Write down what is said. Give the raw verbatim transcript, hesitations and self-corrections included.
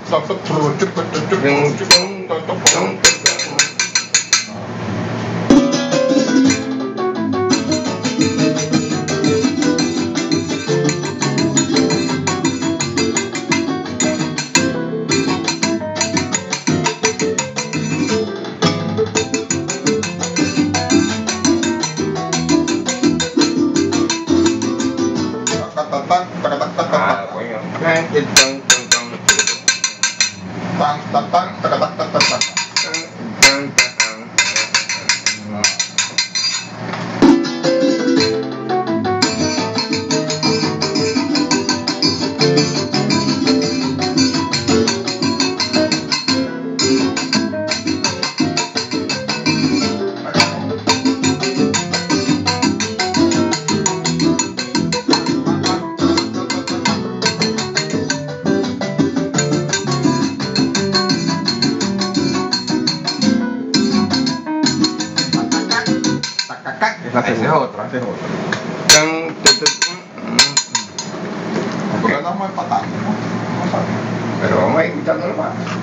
Esa es otra, esa es otra. ¿Por qué andamos empatando? No sabemos. Pero vamos a ir escuchándolo más.